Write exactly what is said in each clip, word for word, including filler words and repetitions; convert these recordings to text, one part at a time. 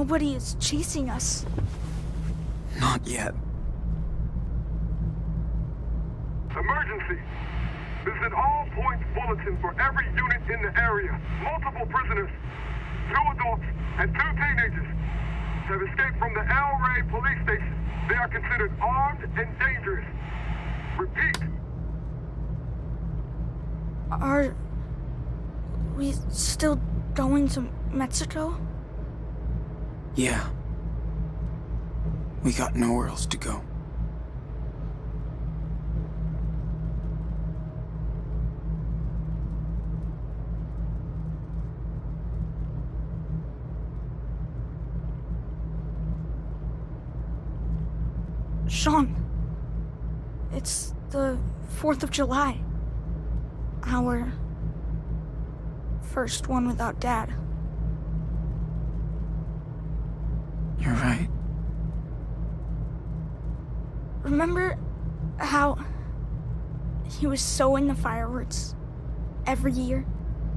nobody is chasing us. Not yet. Emergency! Visit all points bulletin for every unit in the area. Multiple prisoners, two adults and two teenagers, have escaped from the El Rey police station. They are considered armed and dangerous. Repeat. Are we still going to Mexico? Yeah. We got nowhere else to go. Sean, it's the fourth of July. Our first one without Dad. You're right. Remember how he was so into fireworks every year?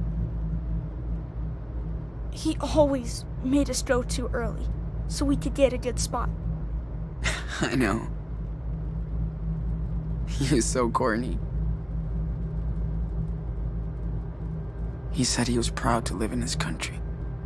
He always made us go too early so we could get a good spot. I know. He is so corny. He said he was proud to live in his country.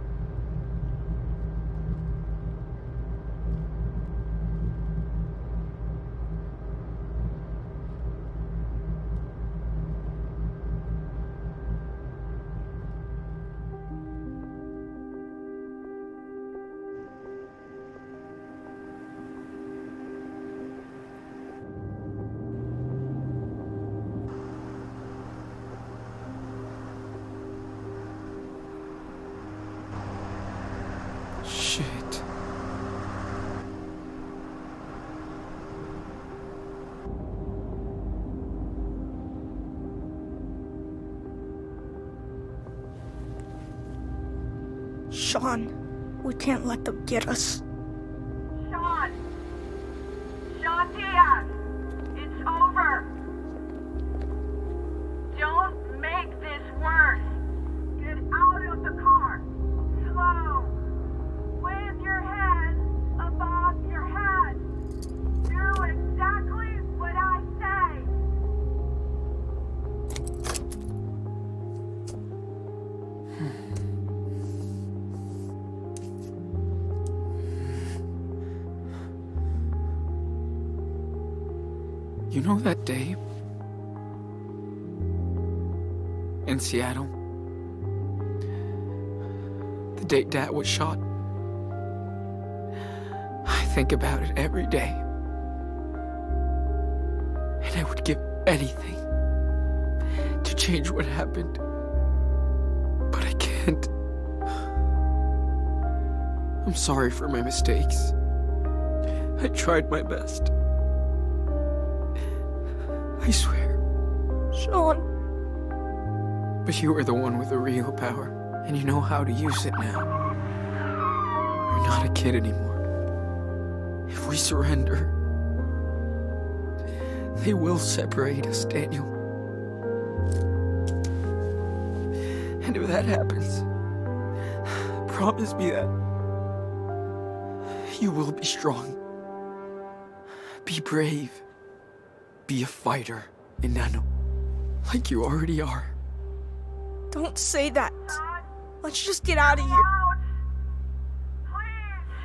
Shit. Sean, we can't let them get us. Sean! Sean Diaz! It's over! Don't make this worse! Get out of the car! Slow! With your hands above your head! Do exactly what I say! You know that day in Seattle? The day Dad was shot? I think about it every day. And I would give anything to change what happened. But I can't. I'm sorry for my mistakes. I tried my best. I swear. Sean. But you are the one with the real power, and you know how to use it now. You're not a kid anymore. If we surrender, they will separate us, Daniel. And if that happens, promise me that you will be strong. Be brave. Be a fighter, Enano, like you already are. Don't say that. Let's just get out of here. Please!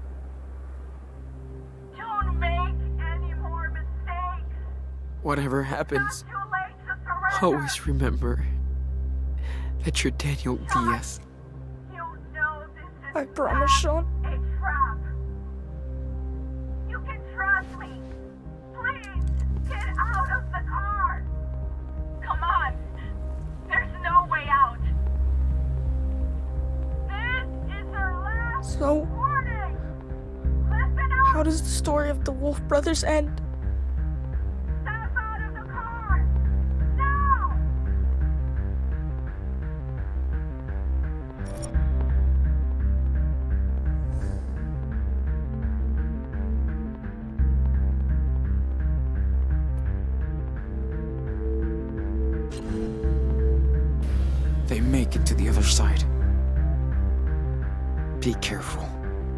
Don't make any more mistakes! Whatever happens, It's too late to surrender! always remember that you're Daniel Diaz. You know this is I promise, Sean. a trap. You can trust me. Please, get out of the car. Come on. There's no way out. This is our last So, warning. Listen up. how does the story of the Wolf brothers end? Step out of the car. Now. They make it to the other side. Be careful.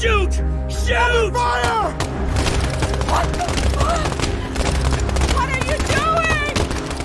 Shoot! Shoot! Fire! What the fuck? What are you doing?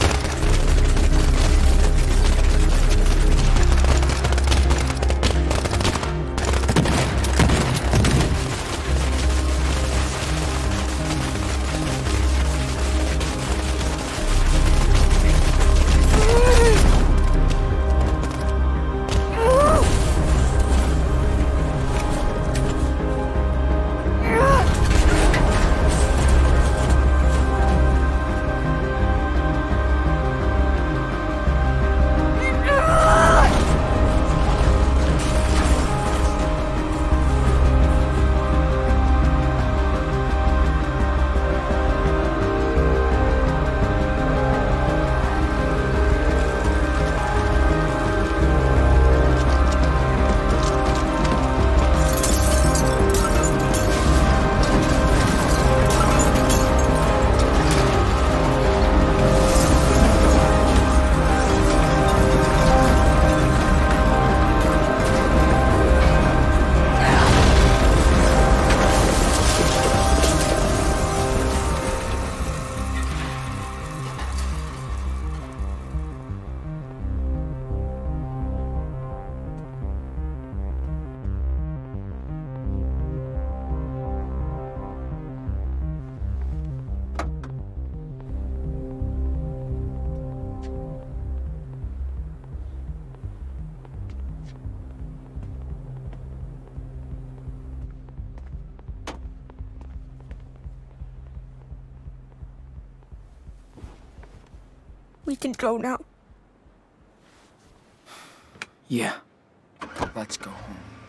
We can go now. Yeah. Let's go home.